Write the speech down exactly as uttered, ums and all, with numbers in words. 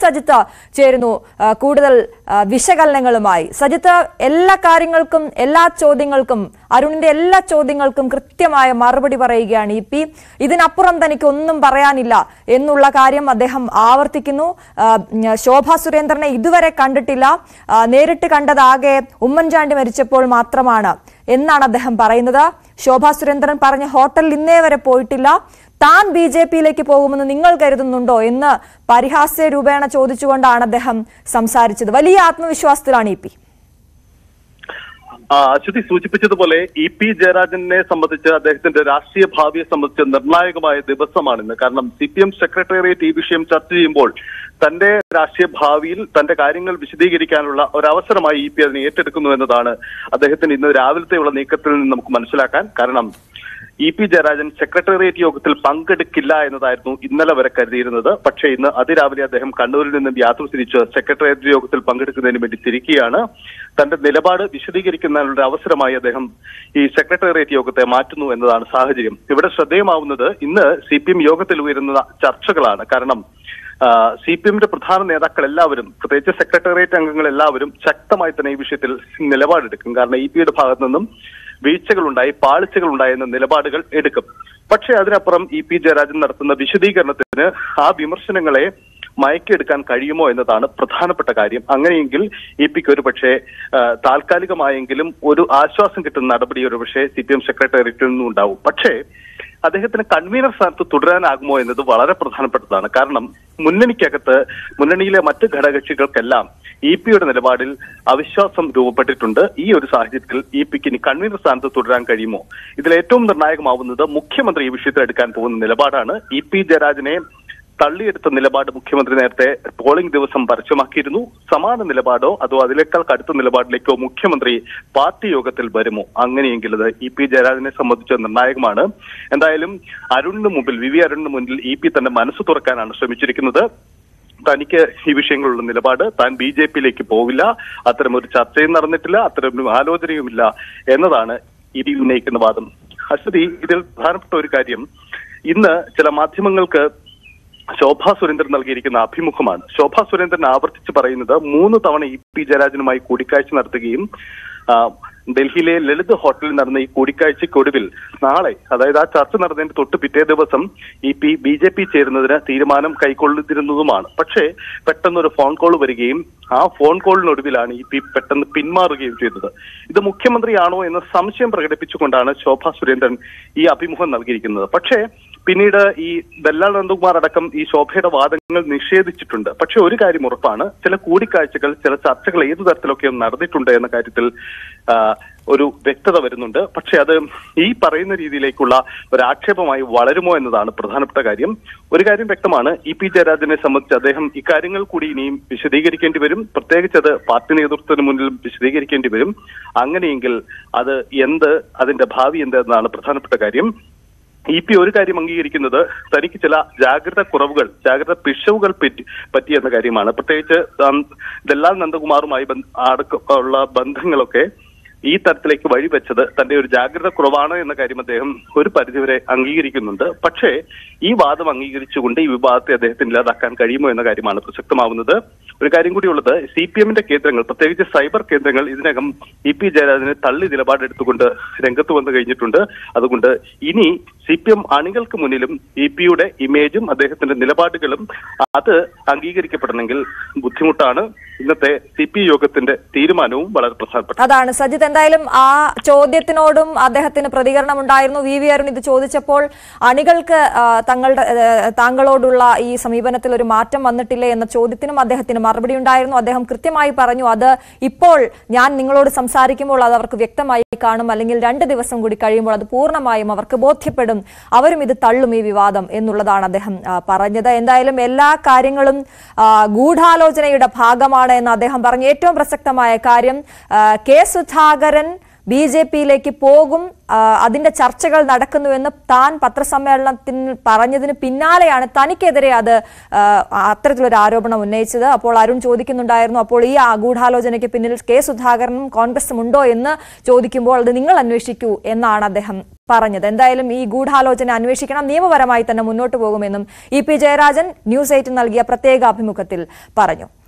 സജിത്ത് ചേരുന്നു കൂടുതൽ വിശകലനങ്ങളുമായി. സജിത്ത്, എല്ലാ കാര്യങ്ങൾക്കും എല്ലാ ചോദ്യങ്ങൾക്കും അരുണിന്റെ എല്ലാ ചോദ്യങ്ങൾക്കും കൃത്യമായ മറുപടി പറയുകയാണ് ഇ പി. ഇതിനപ്പുറം തനിക്ക് ഒന്നും പറയാനില്ല എന്നുള്ള കാര്യം അദ്ദേഹം ആവർത്തിക്കുന്നു. ശോഭാ സുരേന്ദ്രനെ ഇതുവരെ കണ്ടിട്ടില്ല, നേരിട്ട് കണ്ടതാകെ ഉമ്മൻചാണ്ടി മരിച്ചപ്പോൾ മാത്രമാണ് എന്നാണ് അദ്ദേഹം പറയുന്നത്. ശോഭാ സുരേന്ദ്രൻ പറഞ്ഞ ഹോട്ടലിൽ ഇന്നേ വരെ പോയിട്ടില്ല. താൻ ബി ജെ പിയിലേക്ക് പോകുമെന്ന് നിങ്ങൾ കരുതുന്നുണ്ടോ എന്ന് പരിഹാസ്യ രൂപേണ ചോദിച്ചുകൊണ്ടാണ് അദ്ദേഹം സംസാരിച്ചത്. വലിയ ആത്മവിശ്വാസത്തിലാണ് ഇ പി. അശ്വതി സൂചിപ്പിച്ചതുപോലെ ഇ പി ജയരാജനെ സംബന്ധിച്ച് അദ്ദേഹത്തിന്റെ രാഷ്ട്രീയ ഭാവിയെ സംബന്ധിച്ച് നിർണായകമായ ദിവസമാണിന്ന്. കാരണം സി പി എം സെക്രട്ടേറിയറ്റ് ഈ വിഷയം ചർച്ച ചെയ്യുമ്പോൾ തന്റെ രാഷ്ട്രീയ ഭാവിയിൽ തന്റെ കാര്യങ്ങൾ വിശദീകരിക്കാനുള്ള ഒരവസരമായി ഇ പി അതിനെ ഏറ്റെടുക്കുന്നു എന്നതാണ് അദ്ദേഹത്തിന് ഇന്ന് രാവിലത്തെയുള്ള നീക്കത്തിൽ നിന്ന് നമുക്ക് മനസ്സിലാക്കാൻ. കാരണം ഇ പി ജയരാജൻ സെക്രട്ടേറിയറ്റ് യോഗത്തിൽ പങ്കെടുക്കില്ല എന്നതായിരുന്നു ഇന്നലെ വരെ കരുതിയിരുന്നത്. പക്ഷേ ഇന്ന് അതിരാവിലെ അദ്ദേഹം കണ്ണൂരിൽ നിന്നും യാത്ര തിരിച്ച് സെക്രട്ടേറിയറ്റ് യോഗത്തിൽ പങ്കെടുക്കുന്നതിന് വേണ്ടി തിരിക്കുകയാണ്. തന്റെ നിലപാട് വിശദീകരിക്കുന്നതിനുള്ള അവസരമായി അദ്ദേഹം ഈ സെക്രട്ടേറിയറ്റ് യോഗത്തെ മാറ്റുന്നു എന്നതാണ് സാഹചര്യം. ഇവിടെ ശ്രദ്ധേയമാവുന്നത് ഇന്ന് സി പി എം യോഗത്തിൽ ഉയരുന്ന ചർച്ചകളാണ്. കാരണം സി പി എമ്മിന്റെ പ്രധാന നേതാക്കൾ എല്ലാവരും, പ്രത്യേകിച്ച് സെക്രട്ടേറിയറ്റ് അംഗങ്ങൾ എല്ലാവരും ശക്തമായി തന്നെ ഈ വിഷയത്തിൽ നിലപാടെടുക്കും. കാരണം ഇ പിയുടെ ഭാഗത്തു നിന്നും വീഴ്ചകളുണ്ടായി, പാളിച്ചകളുണ്ടായി എന്ന നിലപാടുകൾ എടുക്കും. പക്ഷേ അതിനപ്പുറം ഇ പി ജയരാജൻ നടത്തുന്ന വിശദീകരണത്തിന് ആ വിമർശനങ്ങളെ മയക്കിയെടുക്കാൻ കഴിയുമോ എന്നതാണ് പ്രധാനപ്പെട്ട കാര്യം. അങ്ങനെയെങ്കിൽ ഇ പിക്ക് ഒരു പക്ഷേ താൽക്കാലികമായെങ്കിലും ഒരു ആശ്വാസം കിട്ടുന്ന നടപടി ഒരു പക്ഷേ സി പി എം സെക്രട്ടേറിയറ്റിൽ നിന്നും ഉണ്ടാവും. പക്ഷേ അദ്ദേഹത്തിന് കൺവീനർ സ്ഥാനത്ത് തുടരാനാകുമോ എന്നത് വളരെ പ്രധാനപ്പെട്ടതാണ്. കാരണം മുന്നണിക്കകത്ത് മുന്നണിയിലെ മറ്റ് ഘടകകക്ഷികൾക്കെല്ലാം ഇ പിയുടെ നിലപാടിൽ അവിശ്വാസം രൂപപ്പെട്ടിട്ടുണ്ട്. ഈ ഒരു സാഹചര്യത്തിൽ ഇ പിക്ക് ഇനി കൺവീനർ സ്ഥാനത്ത് തുടരാൻ കഴിയുമോ? ഇതിൽ ഏറ്റവും നിർണായകമാവുന്നത് മുഖ്യമന്ത്രി ഈ വിഷയത്തിൽ എടുക്കാൻ പോകുന്ന നിലപാടാണ്. ഇ പി ജയരാജനെ തള്ളിയെടുത്ത നിലപാട് മുഖ്യമന്ത്രി നേരത്തെ പോളിംഗ് ദിവസം പരസ്യമാക്കിയിരുന്നു. സമാന നിലപാടോ അതോ അതിനേക്കാൾ കടുത്ത നിലപാടിലേക്കോ മുഖ്യമന്ത്രി പാർട്ടി യോഗത്തിൽ വരുമോ? അങ്ങനെയെങ്കിൽ അത് ഇ പി ജയരാജനെ സംബന്ധിച്ച് നിർണായകമാണ്. എന്തായാലും അരുണിന് മുമ്പിൽ, വി വി അരുണിന് മുന്നിൽ ഇ പി തന്റെ മനസ്സ് തുറക്കാനാണ് ശ്രമിച്ചിരിക്കുന്നത്. തനിക്ക് ഈ വിഷയങ്ങളുള്ള നിലപാട്, താൻ ബി ജെ പിയിലേക്ക് പോവില്ല, അത്തരമൊരു ചർച്ചയും നടന്നിട്ടില്ല, അത്തരമൊരു ആലോചനയുമില്ല എന്നതാണ് ഇ പി ഉന്നയിക്കുന്ന വാദം. അശ്വതി, ഇതിൽ പ്രധാനപ്പെട്ട ഒരു കാര്യം, ഇന്ന് ചില മാധ്യമങ്ങൾക്ക് ശോഭാ സുരേന്ദ്രൻ നൽകിയിരിക്കുന്ന അഭിമുഖമാണ്. ശോഭാ സുരേന്ദ്രൻ ആവർത്തിച്ച് പറയുന്നത് മൂന്ന് തവണ ഇ പി ജയരാജനുമായി കൂടിക്കാഴ്ച നടത്തുകയും ഡൽഹിയിലെ ലളിത് ഹോട്ടലിൽ നടന്ന ഈ കൂടിക്കാഴ്ചയ്ക്കൊടുവിൽ നാളെ, അതായത് ആ ചർച്ച നടന്നതിന്റെ തൊട്ട് പിറ്റേ ദിവസം E P B J P ചേരുന്നതിന് തീരുമാനം കൈക്കൊള്ളിരുന്നതുമാണ്. പക്ഷേ പെട്ടെന്നൊരു ഫോൺ കോൾ വരികയും ആ ഫോൺ കോളിനൊടുവിലാണ് ഇ പി പെട്ടെന്ന് പിന്മാറുകയും ചെയ്തത്. ഇത് മുഖ്യമന്ത്രിയാണോ എന്ന സംശയം പ്രകടിപ്പിച്ചുകൊണ്ടാണ് ശോഭാ സുരേന്ദ്രൻ ഈ അഭിമുഖം നൽകിയിരിക്കുന്നത്. പക്ഷേ പിന്നീട് ഈ ദല്ലാൽ നന്ദകുമാർ അടക്കം ഈ ശോഭയുടെ വാദങ്ങൾ നിഷേധിച്ചിട്ടുണ്ട്. പക്ഷെ ഒരു കാര്യം ഉറപ്പാണ്, ചില കൂടിക്കാഴ്ചകൾ, ചില ചർച്ചകൾ ഏതു തരത്തിലൊക്കെ നടന്നിട്ടുണ്ട് എന്ന കാര്യത്തിൽ ഒരു വ്യക്തത വരുന്നുണ്ട്. പക്ഷെ അത് ഈ പറയുന്ന രീതിയിലേക്കുള്ള ഒരു ആക്ഷേപമായി വളരുമോ എന്നതാണ് പ്രധാനപ്പെട്ട കാര്യം. ഒരു കാര്യം വ്യക്തമാണ്, ഇ പി ജയരാജനെ സംബന്ധിച്ച് അദ്ദേഹം ഇക്കാര്യങ്ങൾ കൂടി ഇനിയും വിശദീകരിക്കേണ്ടി വരും. പ്രത്യേകിച്ച് അത് പാർട്ടി നേതൃത്വത്തിന് മുന്നിൽ വിശദീകരിക്കേണ്ടി വരും. അങ്ങനെയെങ്കിൽ അത് എന്ത്, അതിന്റെ ഭാവി എന്ത് എന്നതാണ് പ്രധാനപ്പെട്ട കാര്യം. ഇ പി ഒരു കാര്യം അംഗീകരിക്കുന്നത്, തനിക്ക് ചില ജാഗ്രത കുറവുകൾ, ജാഗ്രത പിഴവുകൾ പറ്റി പറ്റിയെന്ന കാര്യമാണ്. പ്രത്യേകിച്ച് ദല്ലാൽ നന്ദകുമാറുമായി അടക്കമുള്ള ബന്ധങ്ങളൊക്കെ ഈ തരത്തിലേക്ക് വഴിവെച്ചത് തന്റെ ഒരു ജാഗ്രത കുറവാണ് എന്ന കാര്യം അദ്ദേഹം ഒരു പരിധിവരെ അംഗീകരിക്കുന്നുണ്ട്. പക്ഷേ ഈ വാദം അംഗീകരിച്ചുകൊണ്ട് ഈ വിവാദത്തെ അദ്ദേഹത്തിന് ഇല്ലാതാക്കാൻ കഴിയുമോ എന്ന കാര്യമാണ് പ്രസക്തമാവുന്നത്. ഒരു കാര്യം കൂടിയുള്ളത്, സി പി എമ്മിന്റെ കേന്ദ്രങ്ങൾ, പ്രത്യേകിച്ച് സൈബർ കേന്ദ്രങ്ങൾ ഇതിനകം ഇ പി ജയരാജനെ തള്ളി നിലപാടെടുത്തുകൊണ്ട് രംഗത്ത് വന്നു കഴിഞ്ഞിട്ടുണ്ട്. അതുകൊണ്ട് ഇനി സി പി എം അണികൾക്ക് മുന്നിലും ഇ പിയുടെ ഇമേജും അദ്ദേഹത്തിന്റെ നിലപാടുകളും അത് അംഗീകരിക്കപ്പെടണമെങ്കിൽ ബുദ്ധിമുട്ടാണ്. ഇന്നത്തെ സി പി യോഗത്തിന്റെ തീരുമാനവും വളരെ പ്രധാനപ്പെട്ട അതാണ്. സജിത്ത്, എന്തായാലും ആ ചോദ്യത്തിനോടും അദ്ദേഹത്തിന് പ്രതികരണം ഉണ്ടായിരുന്നു. വി വി അരുൺ ഇത് ചോദിച്ചപ്പോൾ അണികൾക്ക് തങ്ങളുടെ താങ്കളോടുള്ള ഈ സമീപനത്തിൽ ഒരു മാറ്റം വന്നിട്ടില്ലേ എന്ന ചോദ്യത്തിനും അദ്ദേഹത്തിന് മറുപടി ഉണ്ടായിരുന്നു. അദ്ദേഹം കൃത്യമായി പറഞ്ഞു, അത് ഇപ്പോൾ ഞാൻ നിങ്ങളോട് സംസാരിക്കുമ്പോൾ അത് അവർക്ക് വ്യക്തമായി കാണും, അല്ലെങ്കിൽ രണ്ട് ദിവസം കൂടി കഴിയുമ്പോൾ അത് പൂർണ്ണമായും അവർക്ക് ബോധ്യപ്പെടും, അവരും ഇത് തള്ളും ഈ വിവാദം എന്നുള്ളതാണ് അദ്ദേഹം പറഞ്ഞത്. എന്തായാലും എല്ലാ കാര്യങ്ങളും ഗൂഢാലോചനയുടെ ഭാഗമാണ് എന്ന് അദ്ദേഹം പറഞ്ഞു. ഏറ്റവും പ്രസക്തമായ കാര്യം, കെ സുധാകരൻ ബി ജെ പിയിലേക്ക് പോകും, അതിന്റെ ചർച്ചകൾ നടക്കുന്നുവെന്ന് താൻ പത്രസമ്മേളനത്തിൽ പറഞ്ഞതിന് പിന്നാലെയാണ് തനിക്കെതിരെ അത് അത്തരത്തിലൊരു ആരോപണം ഉന്നയിച്ചത്. അപ്പോൾ അരുൺ ചോദിക്കുന്നുണ്ടായിരുന്നു, അപ്പോൾ ഈ ഗൂഢാലോചനയ്ക്ക് പിന്നിൽ കെ സുധാകരനും കോൺഗ്രസും ഉണ്ടോ എന്ന് ചോദിക്കുമ്പോൾ അത് നിങ്ങൾ അന്വേഷിക്കൂ എന്നാണ് അദ്ദേഹം പറഞ്ഞത്. എന്തായാലും ഈ ഗൂഢാലോചന അന്വേഷിക്കണം, നിയമപരമായി തന്നെ മുന്നോട്ട് പോകുമെന്നും ഇ പി ജയരാജൻ ന്യൂസ് എയ്റ്റിന് നൽകിയ പ്രത്യേക അഭിമുഖത്തിൽ പറഞ്ഞു.